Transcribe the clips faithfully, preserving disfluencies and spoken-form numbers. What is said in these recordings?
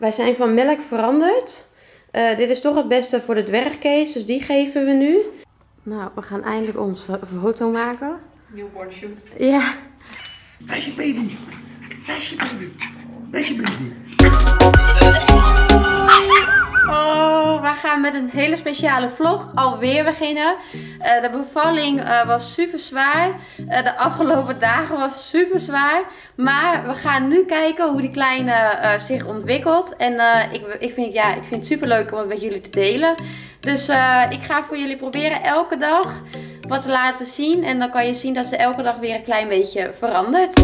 Wij zijn van melk veranderd. Uh, dit is toch het beste voor de dwergkees, dus die geven we nu. Nou, we gaan eindelijk onze foto maken. Newborn shoot. Ja. Waar is je baby? Waar is je baby? Waar is je baby? Oh, we gaan met een hele speciale vlog alweer beginnen. Uh, de bevalling uh, was super zwaar. Uh, de afgelopen dagen was super zwaar. Maar we gaan nu kijken hoe die kleine uh, zich ontwikkelt. En uh, ik, ik, vind, ja, ik vind het super leuk om het met jullie te delen. Dus uh, ik ga voor jullie proberen elke dag wat te laten zien. En dan kan je zien dat ze elke dag weer een klein beetje verandert.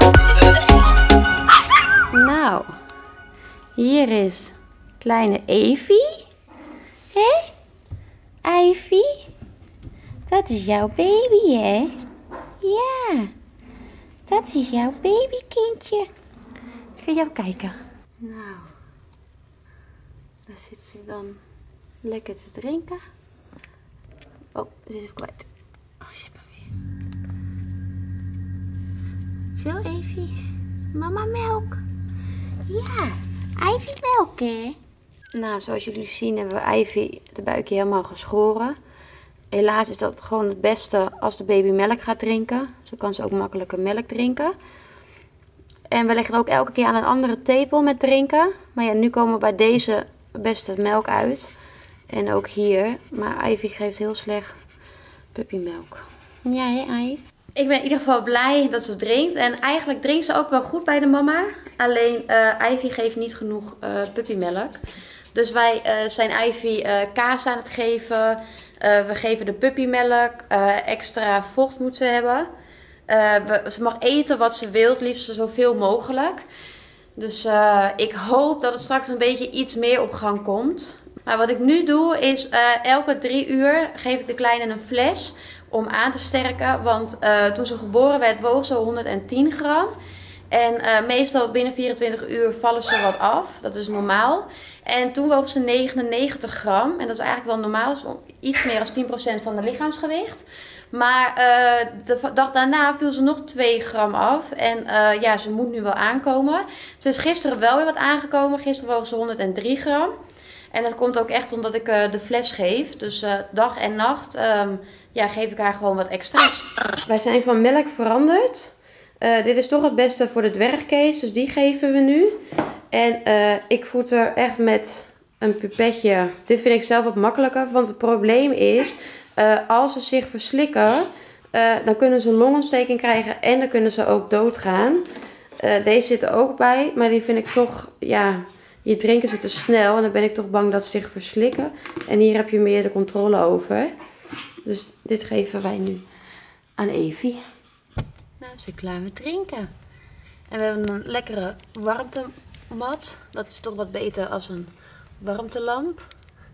Nou, hier is kleine Evie. Hé? Ivy? Dat is jouw baby, hè? Ja. Dat is jouw babykindje. Ik ga jou kijken. Nou. Daar zit ze dan lekker te drinken. Oh, ze is even kwijt. Oh, zit maar weer. Zo, Evie. Mama melk. Ja. Ivy melk, hè? Nou, zoals jullie zien hebben we Ivy de buikje helemaal geschoren. Helaas is dat gewoon het beste als de baby melk gaat drinken. Zo kan ze ook makkelijker melk drinken. En we leggen ook elke keer aan een andere tepel met drinken. Maar ja, nu komen we bij deze beste melk uit. En ook hier. Maar Ivy geeft heel slecht puppymelk. Ja, hè, Ivy? Ik ben in ieder geval blij dat ze drinkt. En eigenlijk drinkt ze ook wel goed bij de mama. Alleen uh, Ivy geeft niet genoeg uh, puppymelk. Dus wij uh, zijn Ivy uh, kaas aan het geven. Uh, we geven de puppymelk. Uh, extra vocht moet ze hebben. Uh, we, ze mag eten wat ze wil. Het liefst zoveel mogelijk. Dus uh, ik hoop dat het straks een beetje iets meer op gang komt. Maar wat ik nu doe is uh, elke drie uur geef ik de kleine een fles om aan te sterken. Want uh, toen ze geboren werd woog ze honderdtien gram. En uh, meestal binnen vierentwintig uur vallen ze wat af. Dat is normaal. En toen woog ze negenennegentig gram. En dat is eigenlijk wel normaal. Dat is iets meer dan tien procent van haar lichaamsgewicht. Maar uh, de dag daarna viel ze nog twee gram af. En uh, ja, ze moet nu wel aankomen. Ze is gisteren wel weer wat aangekomen. Gisteren woog ze honderddrie gram. En dat komt ook echt omdat ik uh, de fles geef. Dus uh, dag en nacht um, ja, geef ik haar gewoon wat extra's. Wij zijn van melk veranderd. Uh, dit is toch het beste voor de dwergkees, dus die geven we nu. En uh, ik voed er echt met een pipetje. Dit vind ik zelf wat makkelijker, want het probleem is, uh, als ze zich verslikken, uh, dan kunnen ze een longontsteking krijgen en dan kunnen ze ook doodgaan. Uh, deze zit er ook bij, maar die vind ik toch, ja, hier drinken ze te snel en dan ben ik toch bang dat ze zich verslikken. En hier heb je meer de controle over. Dus dit geven wij nu aan Evie. Nou, ze is klaar met drinken. En we hebben een lekkere warmtemat. Dat is toch wat beter als een warmtelamp.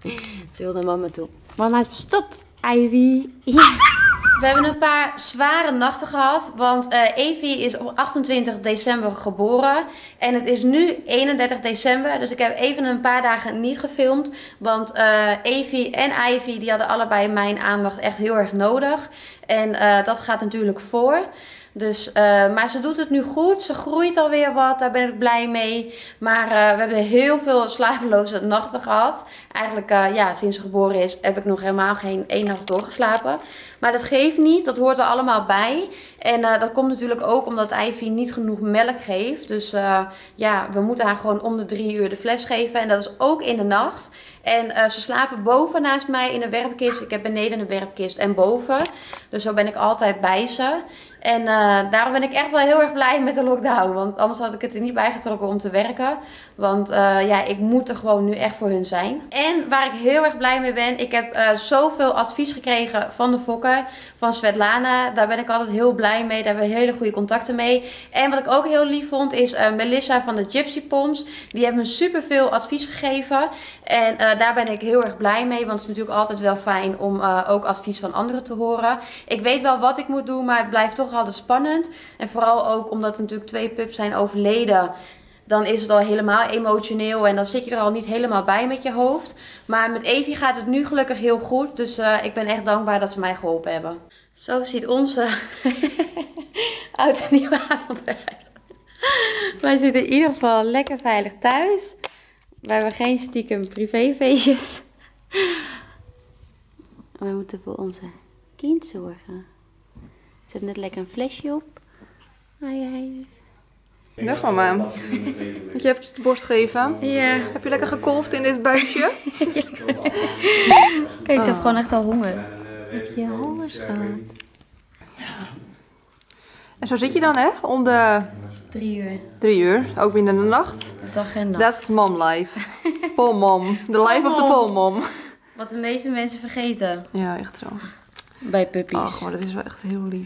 Ze wil naar mama toe. Mama is verstopt, Ivy. Ja. We hebben een paar zware nachten gehad. Want uh, Evie is op achtentwintig december geboren. En het is nu eenendertig december. Dus ik heb even een paar dagen niet gefilmd. Want uh, Evie en Ivy die hadden allebei mijn aandacht echt heel erg nodig. En uh, dat gaat natuurlijk voor. Dus, uh, maar ze doet het nu goed. Ze groeit alweer wat. Daar ben ik blij mee. Maar uh, we hebben heel veel slapeloze nachten gehad. Eigenlijk, uh, ja, sinds ze geboren is, heb ik nog helemaal geen één nacht doorgeslapen. Maar dat geeft niet. Dat hoort er allemaal bij. En uh, dat komt natuurlijk ook omdat Ivy niet genoeg melk geeft. Dus uh, ja, we moeten haar gewoon om de drie uur de fles geven. En dat is ook in de nacht. En uh, ze slapen boven naast mij in een werpkist. Ik heb beneden een werpkist en boven. Dus zo ben ik altijd bij ze. En uh, daarom ben ik echt wel heel erg blij met de lockdown. Want anders had ik het er niet bij getrokken om te werken. Want uh, ja, ik moet er gewoon nu echt voor hun zijn. En waar ik heel erg blij mee ben. Ik heb uh, zoveel advies gekregen van de fokker. Van Svetlana. Daar ben ik altijd heel blij mee. Daar hebben we hele goede contacten mee. En wat ik ook heel lief vond is uh, Melissa van de Gypsy Poms. Die heeft me super veel advies gegeven. En uh, daar ben ik heel erg blij mee. Want het is natuurlijk altijd wel fijn om uh, ook advies van anderen te horen. Ik weet wel wat ik moet doen. Maar het blijft toch altijd spannend. En vooral ook omdat er natuurlijk twee pups zijn overleden. Dan is het al helemaal emotioneel. En dan zit je er al niet helemaal bij met je hoofd. Maar met Evie gaat het nu gelukkig heel goed. Dus uh, ik ben echt dankbaar dat ze mij geholpen hebben. Zo ziet onze oud en nieuwe avond eruit. Wij zitten in ieder geval lekker veilig thuis. Wij hebben geen stiekem privéfeestjes. Wij moeten voor onze kind zorgen. Ze heeft net lekker een flesje op. Ai, ai. Dag mama. Moet je eventjes de borst geven? Ja. Heb je lekker gekolfd in dit buisje? Kijk, ze heeft gewoon echt al honger. Heb je honger, schat? En zo zit je dan, hè? Om de Drie uur. drie uur, ook binnen de nacht. Dag en nacht. That's mom life. Polmom. The life of the polmom. Wat de meeste mensen vergeten. Ja, echt zo. Bij puppies. Ach, maar dat is wel echt heel lief.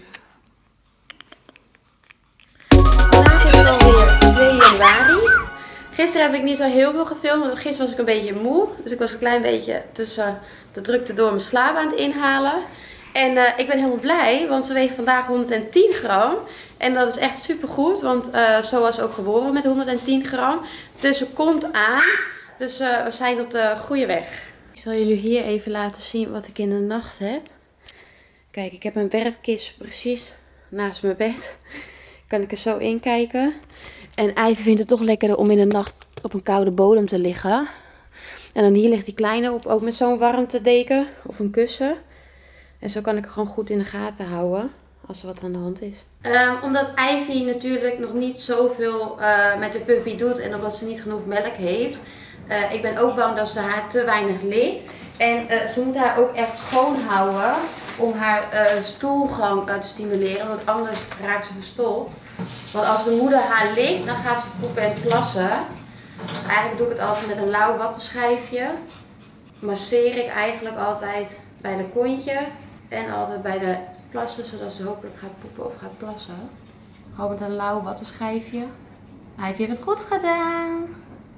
Vandaag is het alweer twee januari. Gisteren heb ik niet zo heel veel gefilmd, want gisteren was ik een beetje moe. Dus ik was een klein beetje tussen de drukte door mijn slaap aan het inhalen. En uh, ik ben helemaal blij, want ze weegt vandaag honderdtien gram. En dat is echt super goed, want uh, zo was ze ook geboren met honderdtien gram. Dus ze komt aan. Dus uh, we zijn op de goede weg. Ik zal jullie hier even laten zien wat ik in de nacht heb. Kijk, ik heb een werkkist precies naast mijn bed. Kan ik er zo in kijken. En Ivy vindt het toch lekkerder om in de nacht op een koude bodem te liggen. En dan hier ligt die kleine op, ook met zo'n warmtedeken of een kussen. En zo kan ik er gewoon goed in de gaten houden als er wat aan de hand is. Um, omdat Ivy natuurlijk nog niet zoveel uh, met de puppy doet en omdat ze niet genoeg melk heeft. Uh, ik ben ook bang dat ze haar te weinig likt. En uh, ze moet haar ook echt schoon houden om haar uh, stoelgang uh, te stimuleren. Want anders raakt ze verstopt. Want als de moeder haar likt, dan gaat ze poepen en plassen. Eigenlijk doe ik het altijd met een lauw wattenschijfje. Masseer ik eigenlijk altijd bij de kontje. En altijd bij de plassen, zodat ze hopelijk gaat poepen of gaat plassen. Gewoon met een lauw wattenschijfje. Ivy heeft het goed gedaan.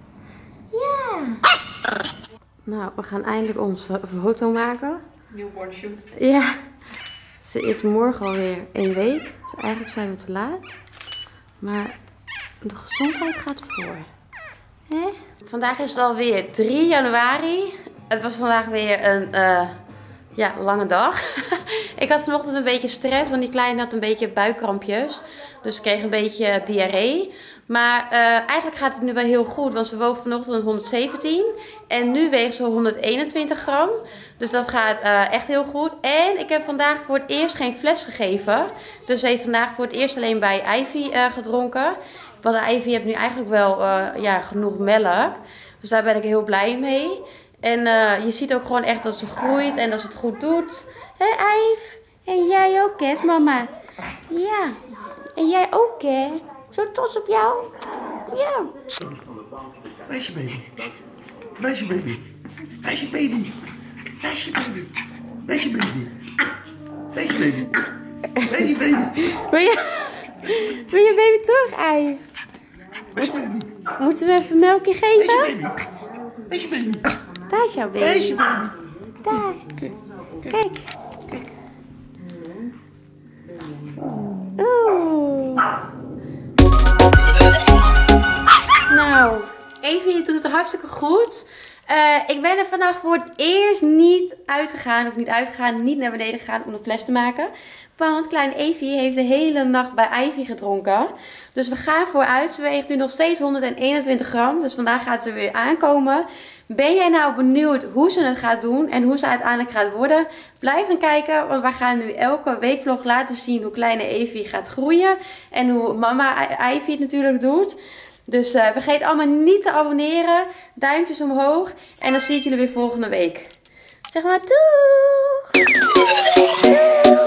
Ja. Nou, we gaan eindelijk onze foto maken. Newborn shoot. Ja. Ze is morgen alweer één week. Dus eigenlijk zijn we te laat. Maar de gezondheid gaat voor. Hè? Vandaag is het alweer drie januari. Het was vandaag weer een uh, ja, lange dag. Ik had vanochtend een beetje stress, want die kleine had een beetje buikkrampjes. Dus ik kreeg een beetje diarree. Maar uh, eigenlijk gaat het nu wel heel goed, want ze woog vanochtend honderdzeventien. En nu weegt ze honderdeenentwintig gram. Dus dat gaat uh, echt heel goed. En ik heb vandaag voor het eerst geen fles gegeven. Dus ze heeft vandaag voor het eerst alleen bij Ivy uh, gedronken. Want Ivy heeft nu eigenlijk wel uh, ja, genoeg melk. Dus daar ben ik heel blij mee. En uh, je ziet ook gewoon echt dat ze groeit en dat ze het goed doet. Hé Ivy? En jij ook, hè, mama? Ja. En jij ook, hè? Zo trots op jou. Ja. Waar is je baby? Waar is je baby? Waar is je baby? Waar is je baby? Waar is je baby? Waar is je baby? Waar is je baby? Wil je, wil je baby terug, Ivy? Waar is je baby? Moeten we even een melkje Waar is geven? je baby? Waar is je baby? Daar is jouw Waar is je baby. baby? Daar. Kijk, kijk, Kijk. kijk. Oeh. Nou, Evie doet het hartstikke goed. Uh, ik ben er vandaag voor het eerst niet uitgegaan, of niet uitgegaan, niet naar beneden gegaan om een fles te maken. Want kleine Evie heeft de hele nacht bij Ivy gedronken. Dus we gaan vooruit. Ze weegt nu nog steeds honderdeenentwintig gram. Dus vandaag gaat ze weer aankomen. Ben jij nou benieuwd hoe ze het gaat doen en hoe ze uiteindelijk gaat worden? Blijf dan kijken, want wij gaan nu elke weekvlog laten zien hoe kleine Evie gaat groeien. En hoe mama Ivy het natuurlijk doet. Dus uh, vergeet allemaal niet te abonneren. Duimpjes omhoog. En dan zie ik jullie weer volgende week. Zeg maar doeg! Doeg!